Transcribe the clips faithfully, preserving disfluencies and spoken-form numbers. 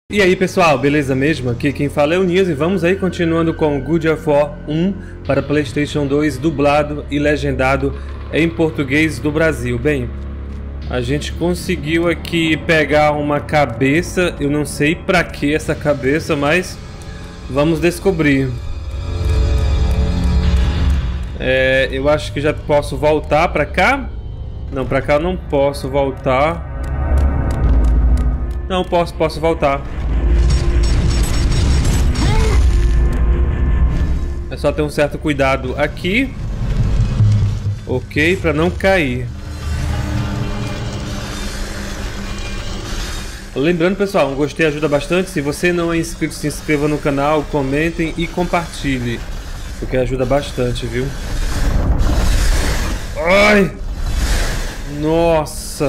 E aí pessoal, beleza mesmo? Aqui quem fala é o Nils e vamos aí continuando com God of War um para PlayStation dois, dublado e legendado em português do Brasil. Bem, a gente conseguiu aqui pegar uma cabeça, eu não sei pra que essa cabeça, mas vamos descobrir. É, eu acho que já posso voltar pra cá? Não, pra cá eu não posso voltar. Não, posso, posso voltar. É só ter um certo cuidado aqui. Ok, para não cair. Lembrando, pessoal, um gostei ajuda bastante. Se você não é inscrito, se inscreva no canal, comentem e compartilhe, porque ajuda bastante, viu? Ai! Nossa!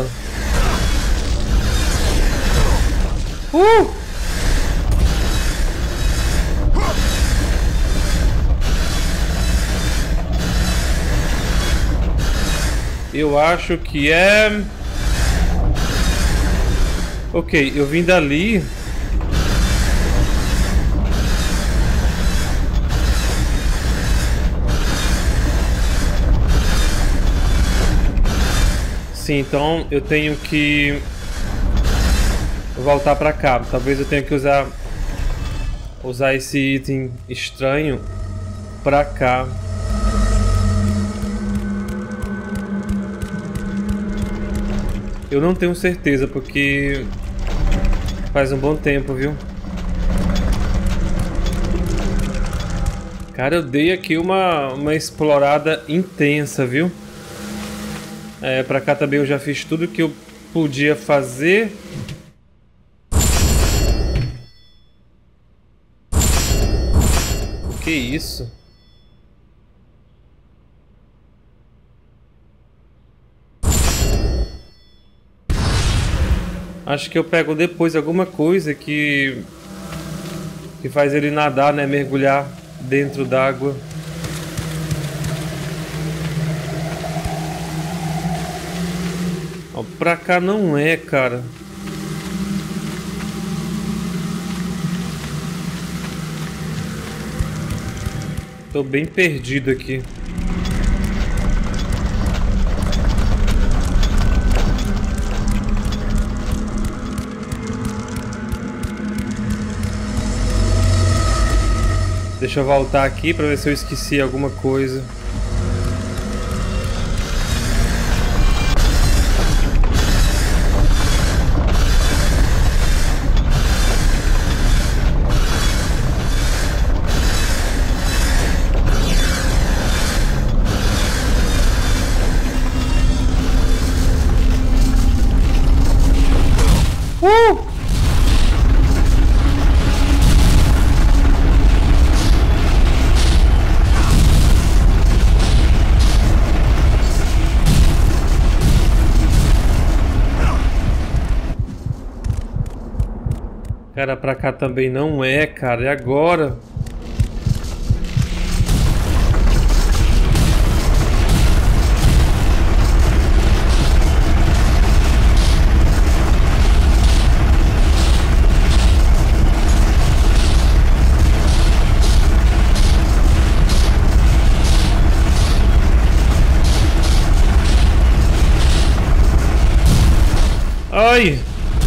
Uh! Eu acho que é... Ok, eu vim dali. Sim, então eu tenho que voltar pra cá. Talvez eu tenha que usar usar esse item estranho pra cá. Eu não tenho certeza porque faz um bom tempo, viu? Cara, eu dei aqui uma, uma explorada intensa, viu? É, pra cá também eu já fiz tudo que eu podia fazer. Que isso? Acho que eu pego depois alguma coisa que que faz ele nadar, né? Mergulhar dentro d'água. Ó, pra cá não é, cara. Tô bem perdido aqui. Deixa eu voltar aqui pra ver se eu esqueci alguma coisa. Uh! Cara, pra cá também não é, cara. É agora. Ai!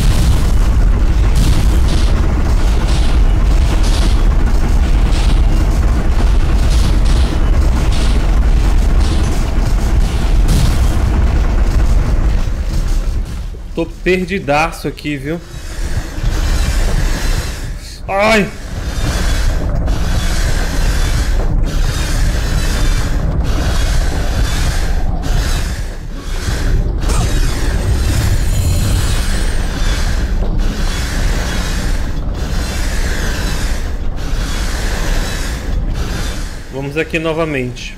Tô perdidaço aqui, viu? Ai! Vamos aqui novamente.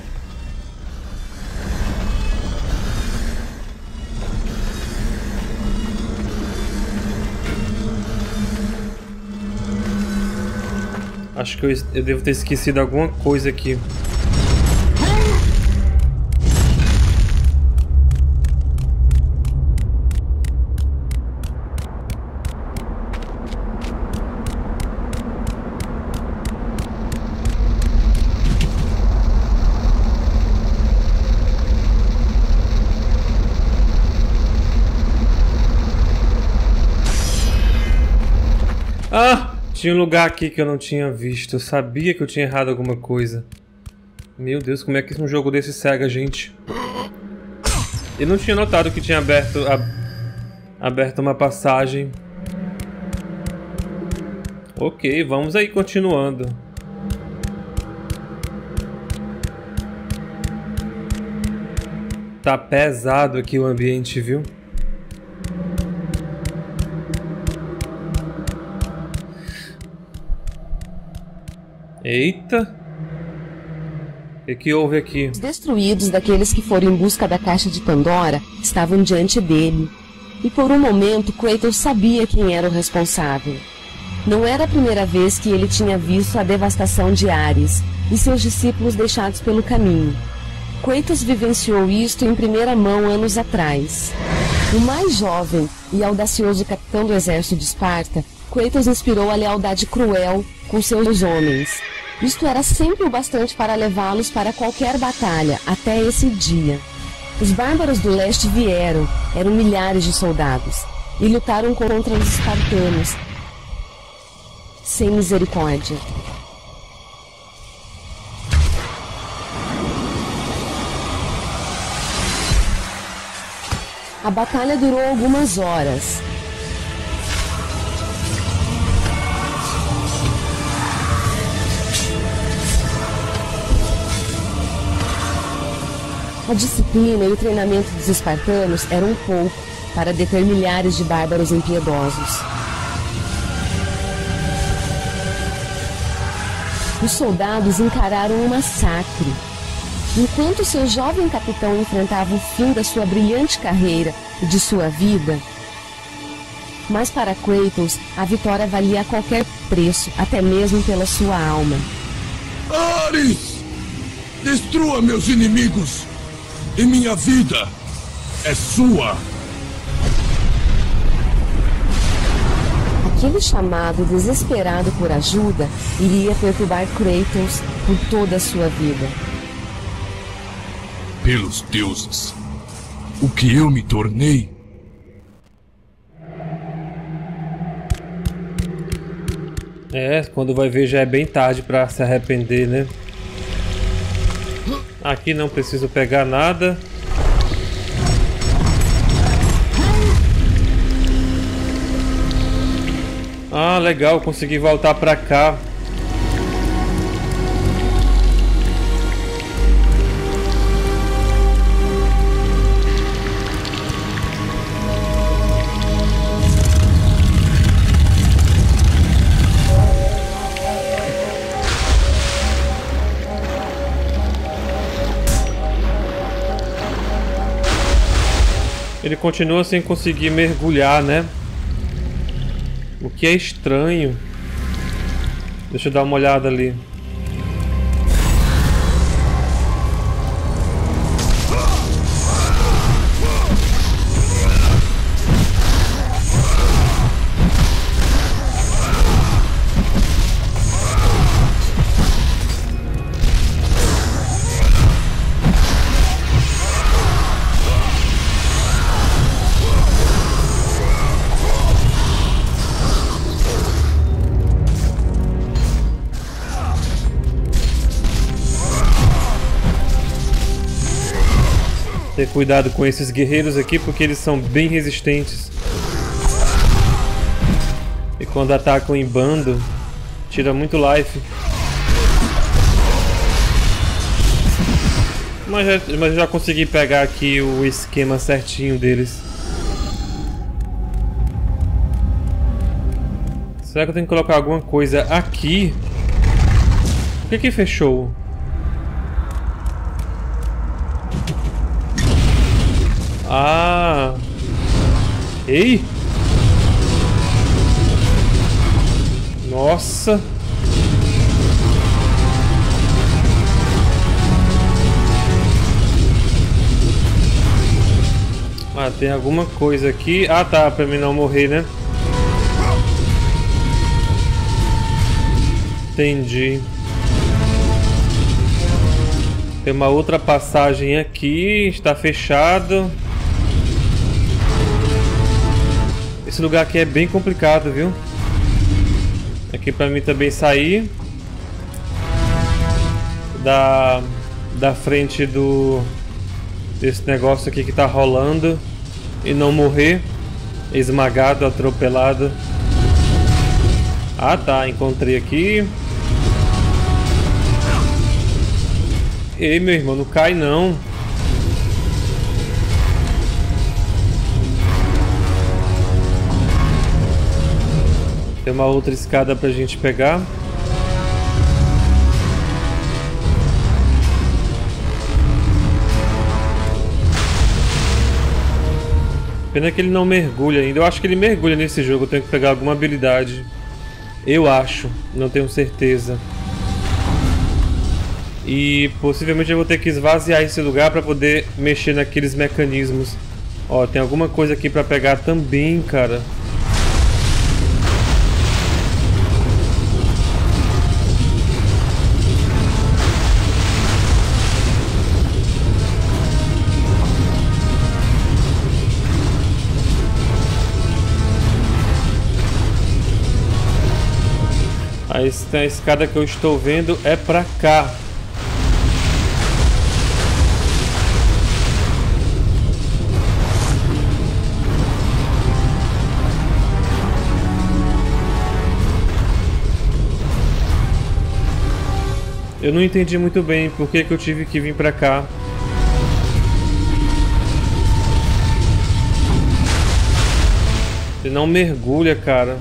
Acho que eu, eu devo ter esquecido alguma coisa aqui. Ah! Tinha um lugar aqui que eu não tinha visto. Eu sabia que eu tinha errado alguma coisa. Meu Deus, como é que um jogo desse cega, gente? Eu não tinha notado que tinha aberto, ab... aberto uma passagem. Ok, vamos aí continuando. Tá pesado aqui o ambiente, viu? Eita! O que, que houve aqui? Os destruídos daqueles que foram em busca da caixa de Pandora estavam diante dele. E por um momento Kratos sabia quem era o responsável. Não era a primeira vez que ele tinha visto a devastação de Ares e seus discípulos deixados pelo caminho. Kratos vivenciou isto em primeira mão anos atrás. O mais jovem e audacioso capitão do exército de Esparta, Kratos inspirou a lealdade cruel com seus homens. Isto era sempre o bastante para levá-los para qualquer batalha, até esse dia. Os bárbaros do leste vieram, eram milhares de soldados, e lutaram contra os espartanos, sem misericórdia. A batalha durou algumas horas. A disciplina e o treinamento dos espartanos eram pouco para deter milhares de bárbaros impiedosos. Os soldados encararam um massacre. Enquanto seu jovem capitão enfrentava o fim da sua brilhante carreira e de sua vida, mas para Kratos a vitória valia a qualquer preço, até mesmo pela sua alma. Ares! Destrua meus inimigos! E minha vida é sua! Aquele chamado desesperado por ajuda iria perturbar Kratos por toda a sua vida. Pelos deuses, o que eu me tornei? É, quando vai ver já é bem tarde pra se arrepender, né? Aqui não preciso pegar nada. Ah, legal, consegui voltar pra cá. Ele continua sem conseguir mergulhar, né? O que é estranho. Deixa eu dar uma olhada ali. Ter cuidado com esses guerreiros aqui, porque eles são bem resistentes. E quando atacam em bando, tira muito life. Mas já, mas já consegui pegar aqui o esquema certinho deles. Será que eu tenho que colocar alguma coisa aqui? Por que que fechou? Ah! Ei! Nossa! Ah, tem alguma coisa aqui. Ah, tá, pra mim não morrer, né? Entendi. Tem uma outra passagem aqui, está fechado. Esse lugar aqui é bem complicado, viu? Aqui pra mim também sair da, da frente do desse negócio aqui que tá rolando e não morrer esmagado, atropelado. Ah tá, encontrei aqui. Ei, meu irmão, não cai não. Tem uma outra escada pra gente pegar. Pena que ele não mergulha ainda. Eu acho que ele mergulha nesse jogo. Eu tenho que pegar alguma habilidade. Eu acho. Não tenho certeza. E possivelmente eu vou ter que esvaziar esse lugar para poder mexer naqueles mecanismos. Ó, tem alguma coisa aqui para pegar também, cara. A escada que eu estou vendo é pra cá. Eu não entendi muito bem por que que eu tive que vir pra cá. Ele não mergulha, cara.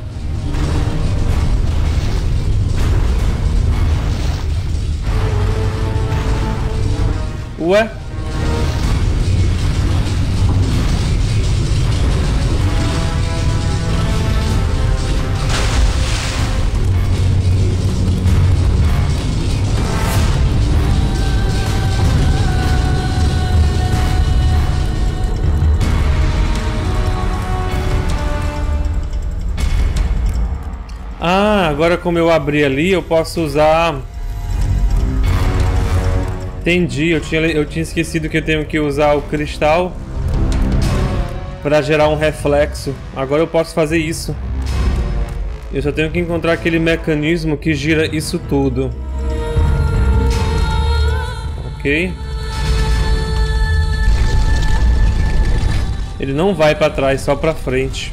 Ué? Ah, agora como eu abri ali, eu posso usar... Entendi, eu tinha, eu tinha esquecido que eu tenho que usar o cristal para gerar um reflexo. Agora eu posso fazer isso. Eu só tenho que encontrar aquele mecanismo que gira isso tudo. Ok. Ele não vai para trás, só para frente.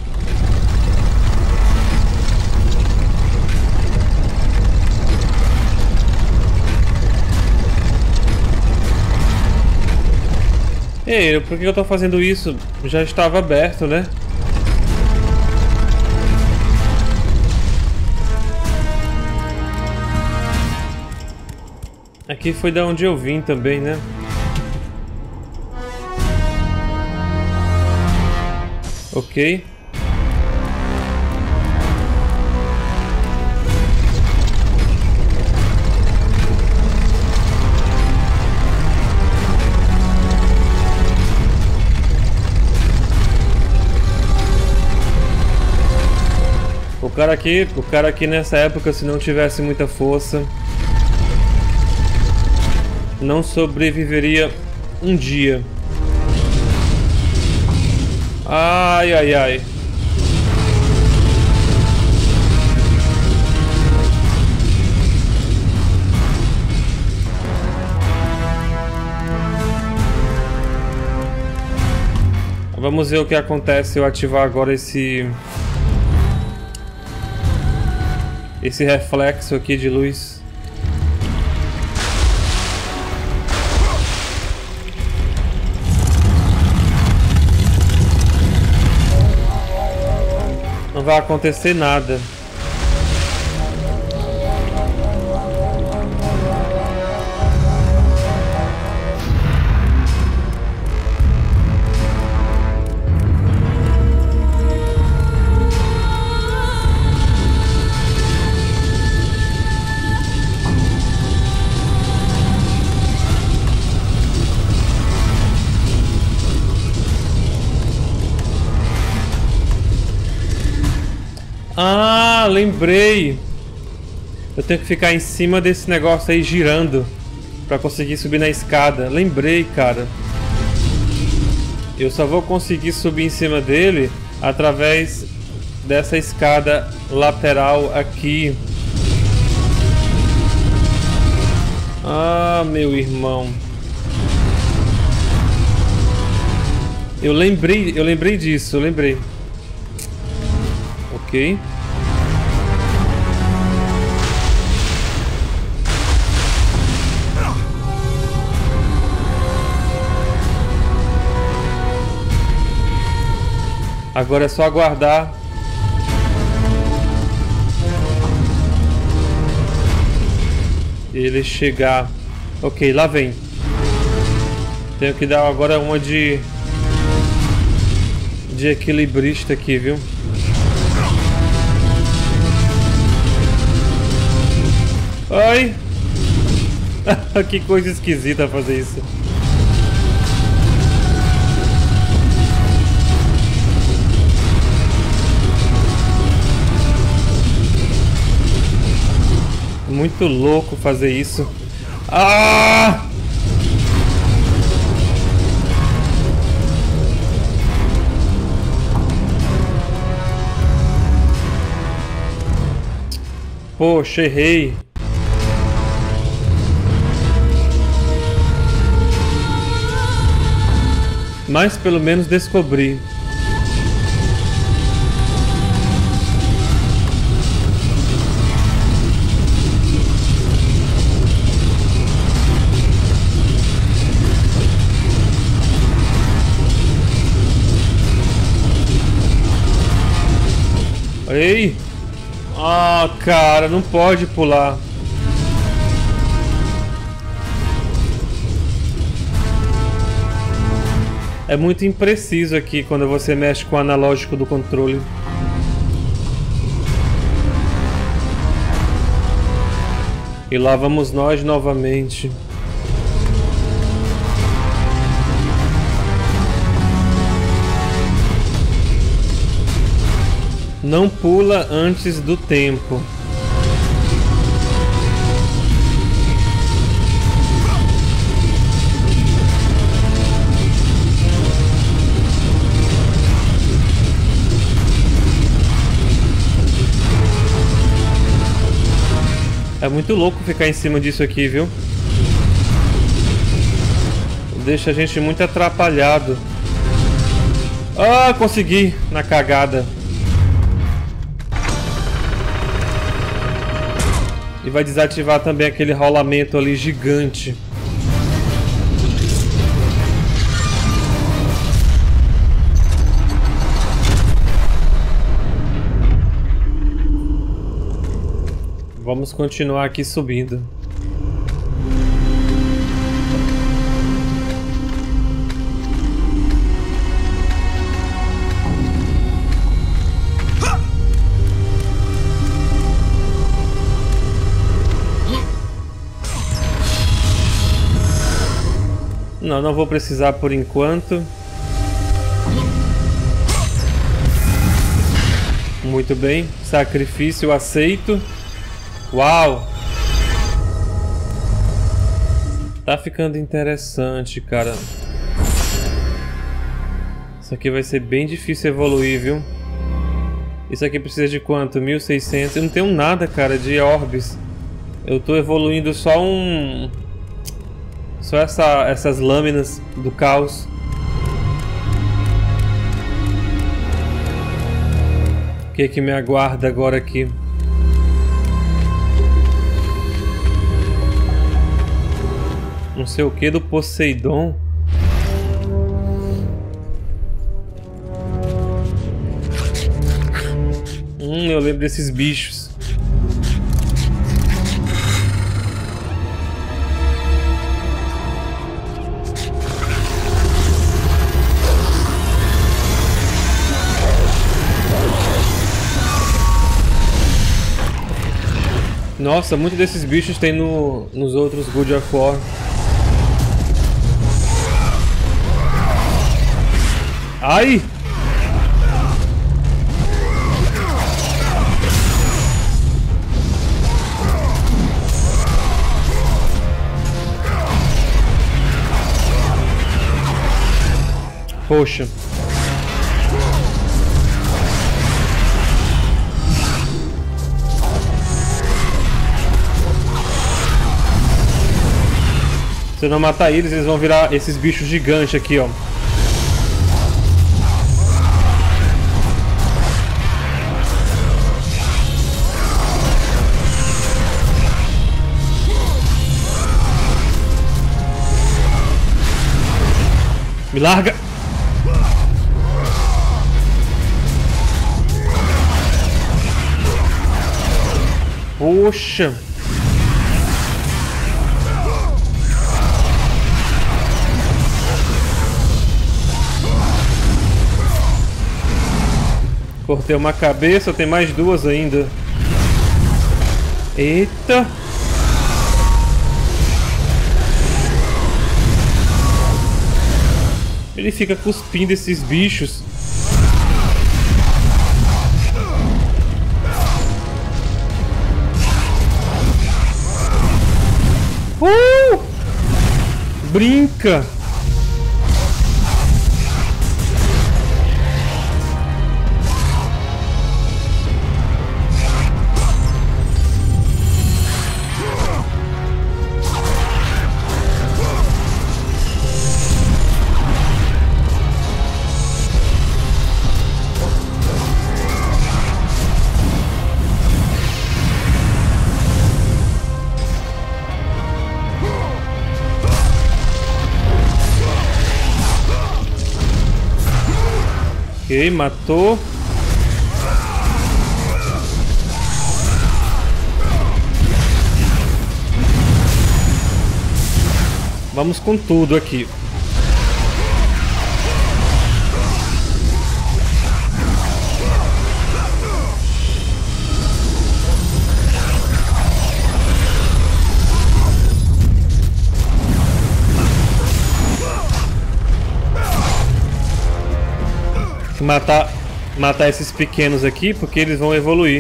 Ei, por que eu tô fazendo isso? Já estava aberto, né? Aqui foi da onde eu vim também, né? Ok. O cara aqui, o cara aqui nessa época, se não tivesse muita força, não sobreviveria um dia. Ai, ai, ai. Vamos ver o que acontece se eu ativar agora esse... Esse reflexo aqui de luz. Não vai acontecer nada. Ah, lembrei. Eu tenho que ficar em cima desse negócio aí girando pra conseguir subir na escada. Lembrei, cara. Eu só vou conseguir subir em cima dele através dessa escada lateral aqui. Ah, meu irmão. Eu lembrei, eu lembrei disso, eu lembrei. Ok. Agora é só aguardar. Ele chegar. Ok, lá vem. Tenho que dar agora uma de de equilibrista aqui, viu? Ai! Que coisa esquisita fazer isso. Muito louco fazer isso. Ah! Poxa, errei. Mas pelo menos descobri. Ei! Ah, cara, não pode pular. É muito impreciso aqui quando você mexe com o analógico do controle. E lá vamos nós novamente. Não pula antes do tempo. É muito louco ficar em cima disso aqui, viu? Deixa a gente muito atrapalhado. Ah, consegui na cagada. E vai desativar também aquele rolamento ali gigante. Vamos continuar aqui subindo. Não, não vou precisar por enquanto. Muito bem, sacrifício aceito. Uau! Tá ficando interessante, cara. Isso aqui vai ser bem difícil evoluir, viu? Isso aqui precisa de quanto? mil e seiscentos. Eu não tenho nada, cara, de orbes. Eu tô evoluindo só um... Só essa, essas lâminas do caos. O que que me aguarda agora aqui? Não sei o que do Poseidon. Hum, eu lembro desses bichos. Nossa, muitos desses bichos tem no, nos outros God of War. Ai! Poxa. eu não matar eles, eles vão virar esses bichos gigantes aqui, ó. Me larga! Poxa! Cortei uma cabeça, tem mais duas ainda. Eita! Ele fica cuspindo esses bichos. Uh! Brinca! Ok, matou. Vamos com tudo aqui. Matar, matar esses pequenos aqui, porque eles vão evoluir.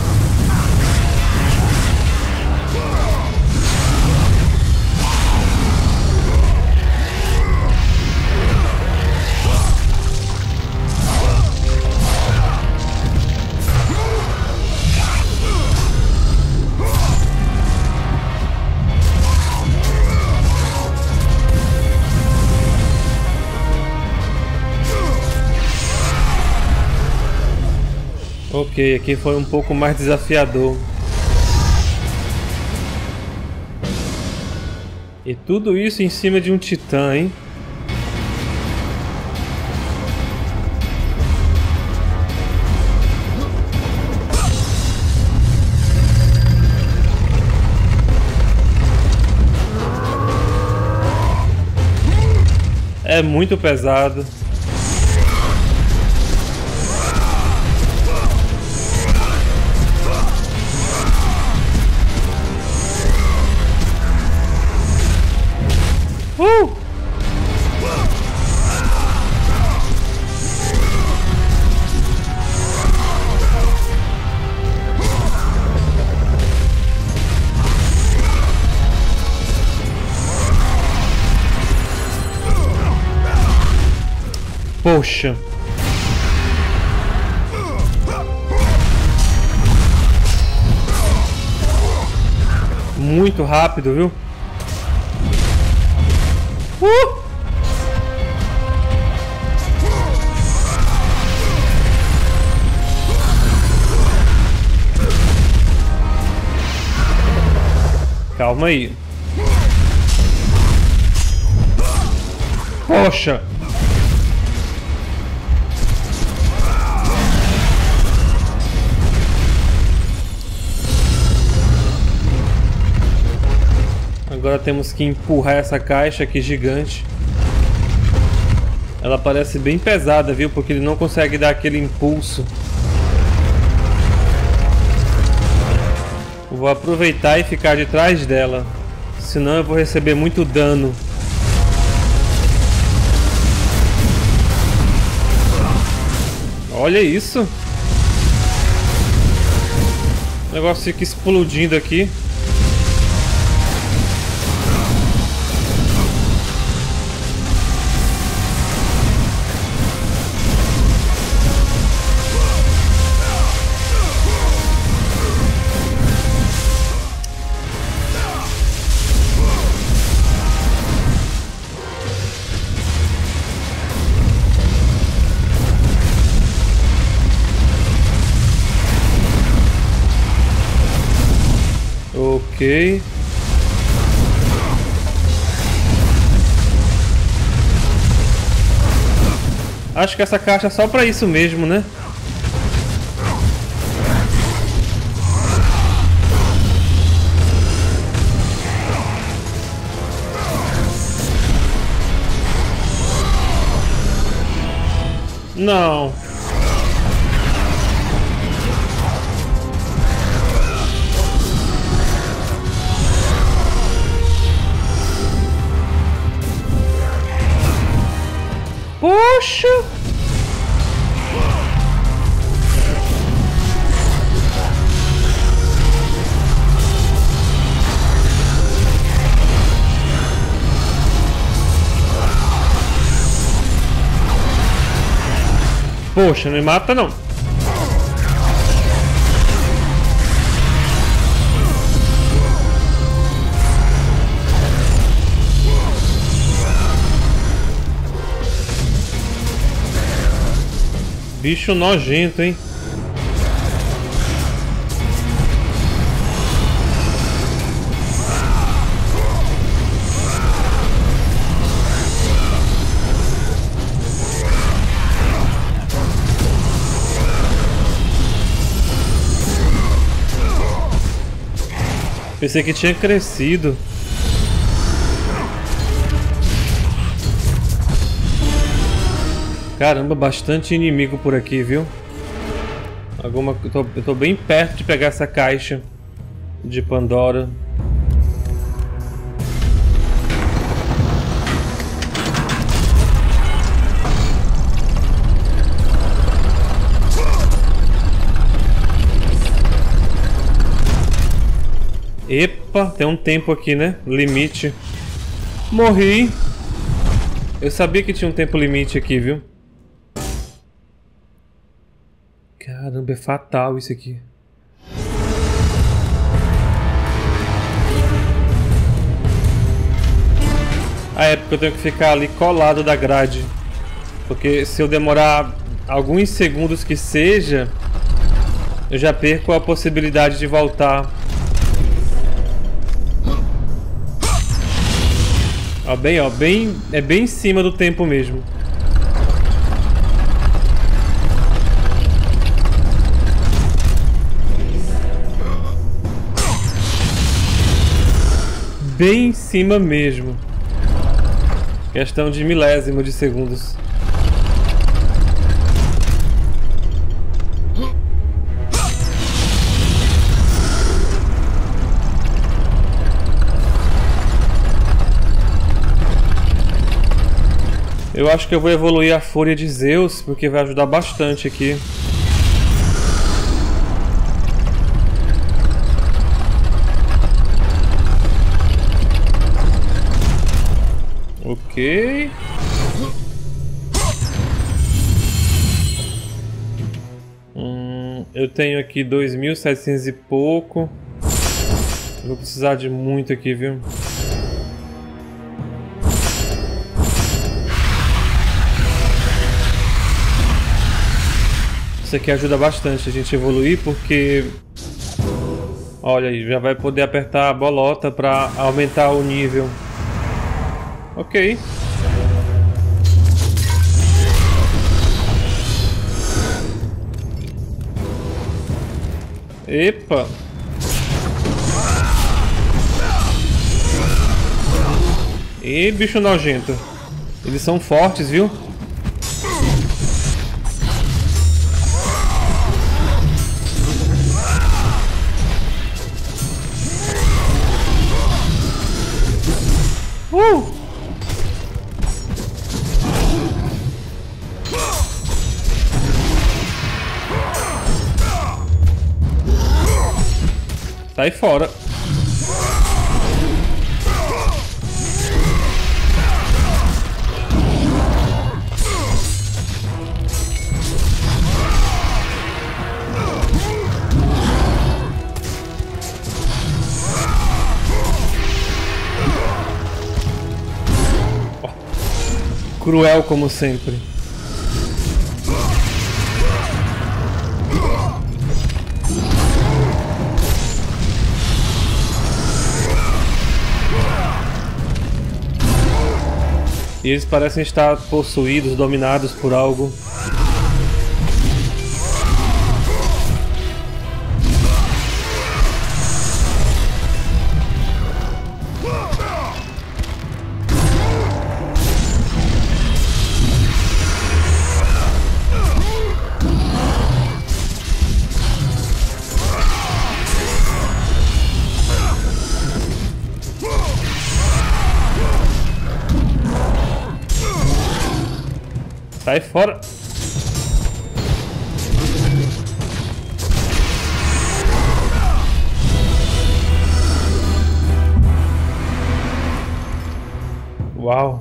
Ok, aqui foi um pouco mais desafiador. E tudo isso em cima de um titã, hein? É muito pesado. Uh! Poxa. Muito rápido, viu? Uh! Calma aí. Poxa. Agora temos que empurrar essa caixa aqui gigante. Ela parece bem pesada, viu? Porque ele não consegue dar aquele impulso. Vou aproveitar e ficar de trás dela. Senão eu vou receber muito dano. Olha isso. O negócio fica explodindo aqui. Ok. Acho que essa caixa é só pra isso mesmo, né? Não. Poxa! Poxa, não me mata não. Bicho nojento, hein? Pensei que tinha crescido. Caramba, bastante inimigo por aqui, viu? Alguma... eu, tô... eu tô bem perto de pegar essa caixa de Pandora. Epa, tem um tempo aqui, né? Limite. Morri. Eu sabia que tinha um tempo limite aqui, viu? Caramba, é fatal isso aqui. Ah, é porque eu tenho que ficar ali colado da grade. Porque se eu demorar alguns segundos que seja, eu já perco a possibilidade de voltar. Ó, bem, ó, bem, é bem em cima do tempo mesmo. Bem em cima mesmo. Questão de milésimo de segundos. Eu acho que eu vou evoluir a Fúria de Zeus, porque vai ajudar bastante aqui. Ok. Hum, eu tenho aqui dois mil e setecentos e pouco. Eu vou precisar de muito aqui, viu? Isso aqui ajuda bastante a gente evoluir, porque... olha aí, já vai poder apertar a bolota para aumentar o nível. Ok. Epa! E bicho nojento. Eles são fortes, viu? Uh! Sai fora. Oh. Cruel como sempre. E eles parecem estar possuídos, dominados por algo. Sai fora! Uau!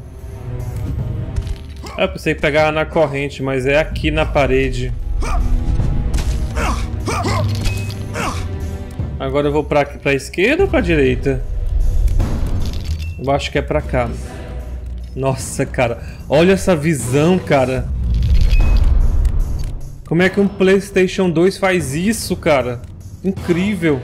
Eu pensei que pegava na corrente, mas é aqui na parede. Agora eu vou pra, pra esquerda ou pra direita? Eu acho que é pra cá. Nossa, cara. Olha essa visão, cara. Como é que um PlayStation dois faz isso, cara? Incrível.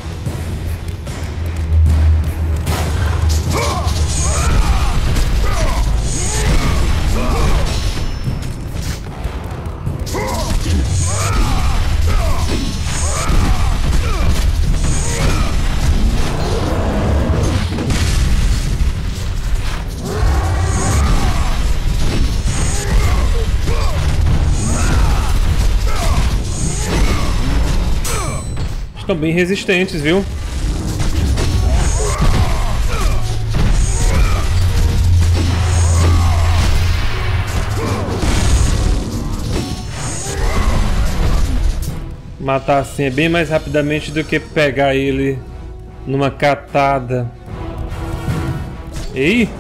Estão bem resistentes, viu? Matar assim é bem mais rapidamente do que pegar ele numa catada. Ei!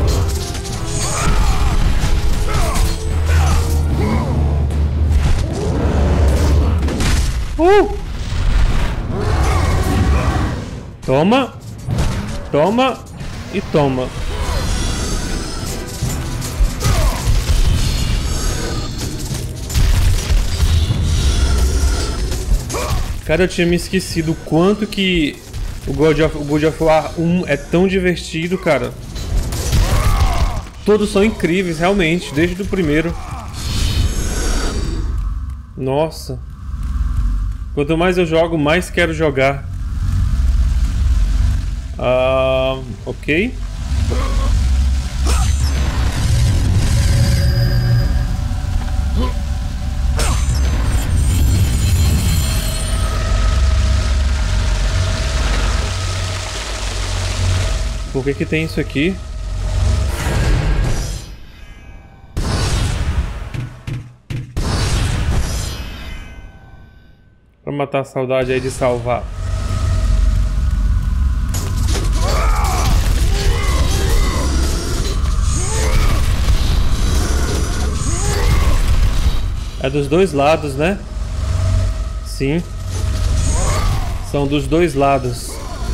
Uh! Toma, toma e toma. Cara, eu tinha me esquecido o quanto que o God of, o God of War um é tão divertido, cara. Todos são incríveis, realmente, desde o primeiro. Nossa. Quanto mais eu jogo, mais quero jogar. Ah, ok. Por que que tem isso aqui? Pra matar a saudade aí de salvar. É dos dois lados, né? Sim. São dos dois lados.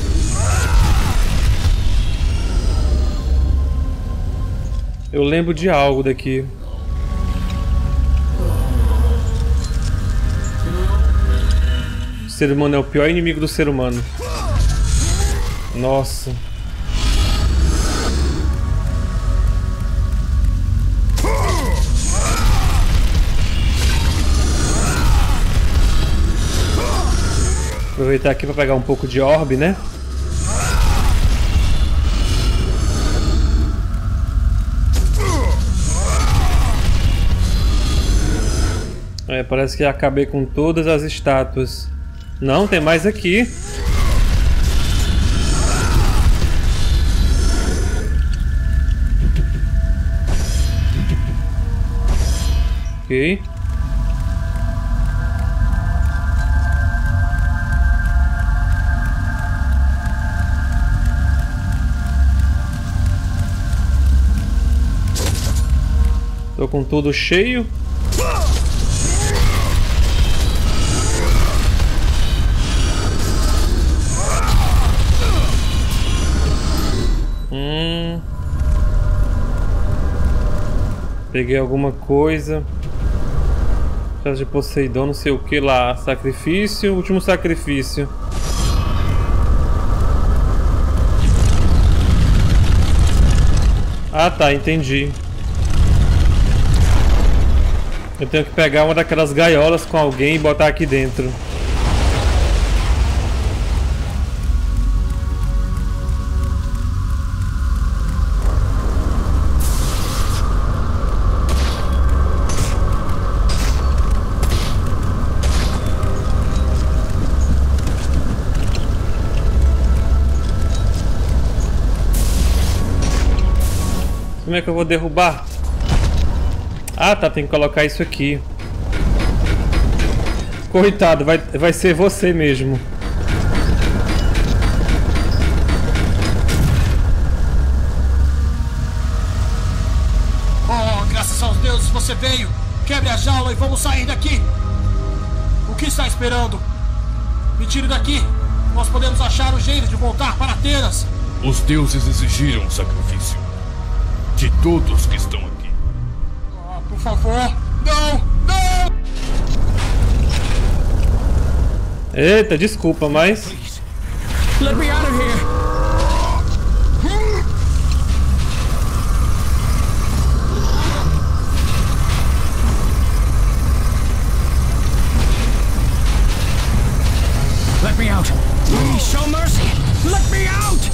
Eu lembro de algo daqui. O ser humano é o pior inimigo do ser humano. Nossa. Aproveitar aqui para pegar um pouco de orbe, né? É, parece que acabei com todas as estátuas. Não, tem mais aqui. Ok. Tô com tudo cheio. Hum. Peguei alguma coisa. Chave de Poseidon, não sei o que lá. Sacrifício, último sacrifício. Ah, tá, entendi. Eu tenho que pegar uma daquelas gaiolas com alguém e botar aqui dentro. Como é que eu vou derrubar? Ah, tá, tem que colocar isso aqui. Coitado, vai, vai ser você mesmo. Oh, graças aos deuses você veio. Quebre a jaula e vamos sair daqui. O que está esperando? Me tire daqui. Nós podemos achar o jeito de voltar para Atenas. Os deuses exigiram um sacrifício. De todos que estão aqui. Oh, por favor, não, não! Eita, desculpa, mas... Let me out of here! Let me out! Please show mercy! Let me out!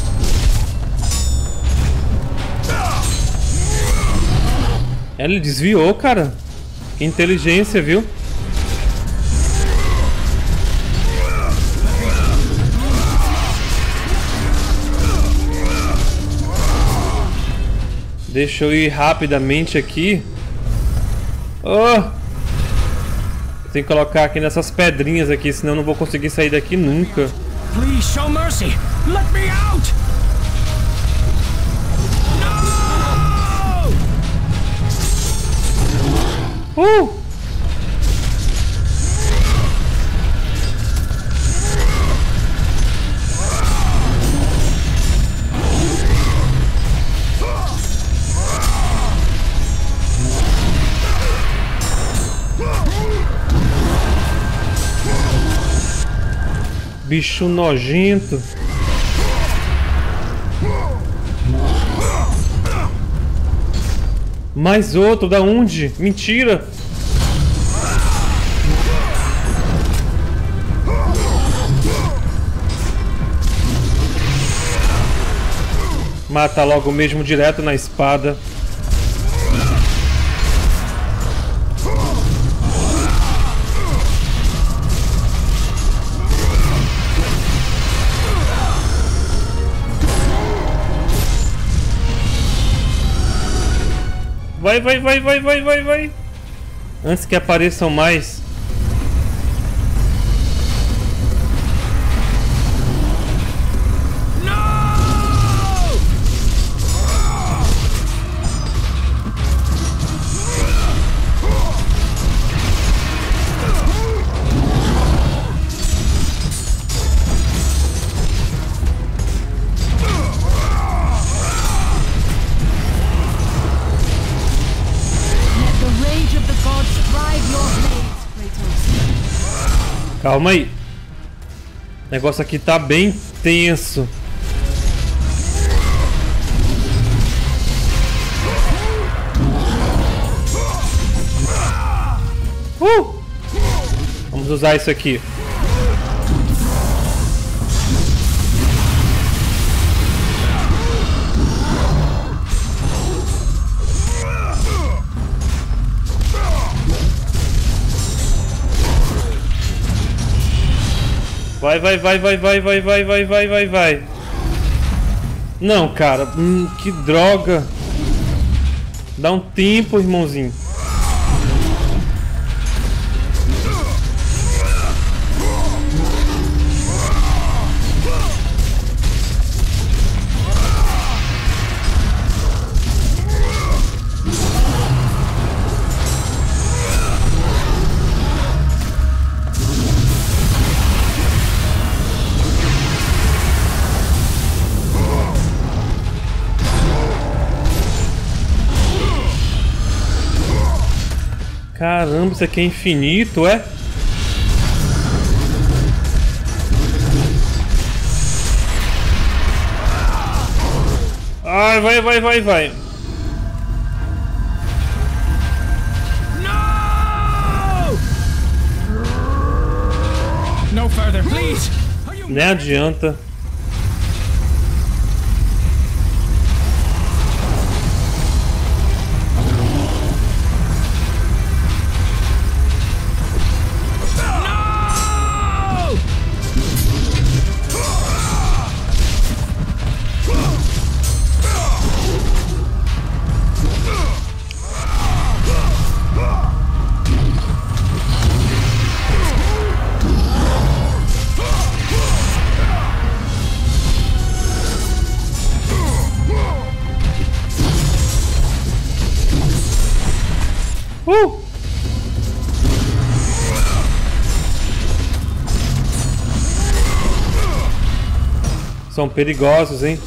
Ele desviou, cara. Que inteligência, viu? Deixa eu ir rapidamente aqui. Oh! Tem que colocar aqui nessas pedrinhas aqui, senão eu não vou conseguir sair daqui nunca. Please show mercy. Let me out. No! Uh! Bicho nojento. Mais outro, da onde? Mentira. Mata logo mesmo direto na espada. Vai, vai, vai, vai, vai, vai, vai. Antes que apareçam mais. Calma aí. O negócio aqui tá bem tenso. Uh! Vamos usar isso aqui. Vai, vai, vai, vai, vai, vai, vai, vai, vai, vai, vai. Não, cara. Hum, que droga. Dá um tempo, irmãozinho. Caramba, isso aqui é infinito, é? Ai, vai, vai, vai, vai. farther, please. Nem adianta. Uh! São perigosos, hein?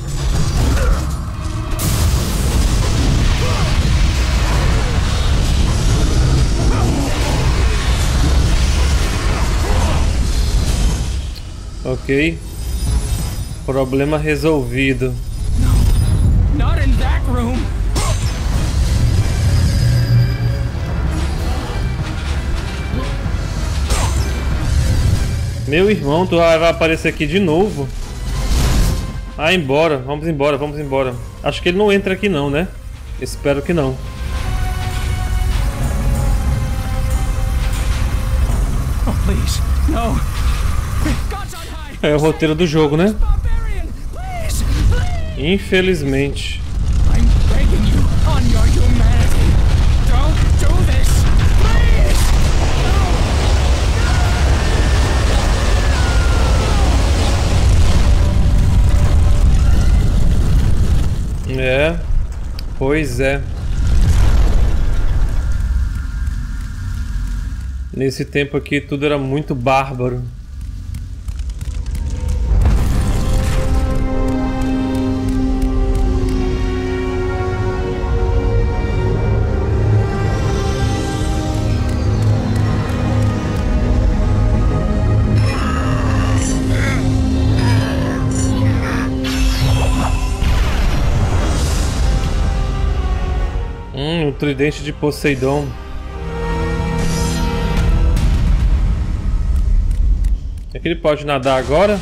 Ok. Problema resolvido. Not in that room. Meu irmão, tu vai aparecer aqui de novo. Ah, embora. Vamos embora, vamos embora. Acho que ele não entra aqui não, né? Espero que não. Oh, please. No. É o roteiro do jogo, né? Infelizmente. I'm begging you on your humanity. Don't do this. Please. É, pois é. Nesse tempo aqui tudo era muito bárbaro. Hum, o tridente de Poseidon. É que ele pode nadar agora?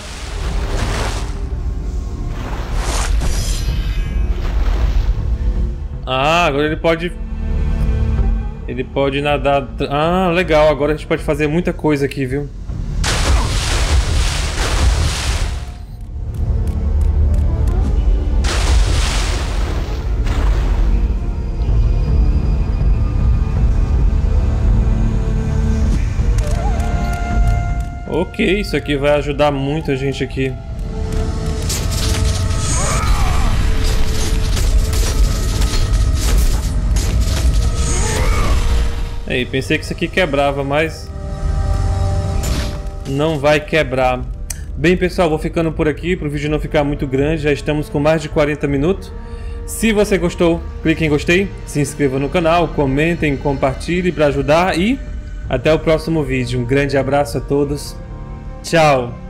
Ah, agora ele pode... Ele pode nadar... Ah, legal, agora a gente pode fazer muita coisa aqui, viu? Ok, isso aqui vai ajudar muito a gente aqui. Ei, pensei que isso aqui quebrava, mas não vai quebrar. Bem, pessoal, vou ficando por aqui para o vídeo não ficar muito grande. Já estamos com mais de quarenta minutos. Se você gostou, clique em gostei, se inscreva no canal, comentem, compartilhe para ajudar e até o próximo vídeo. Um grande abraço a todos. Tchau!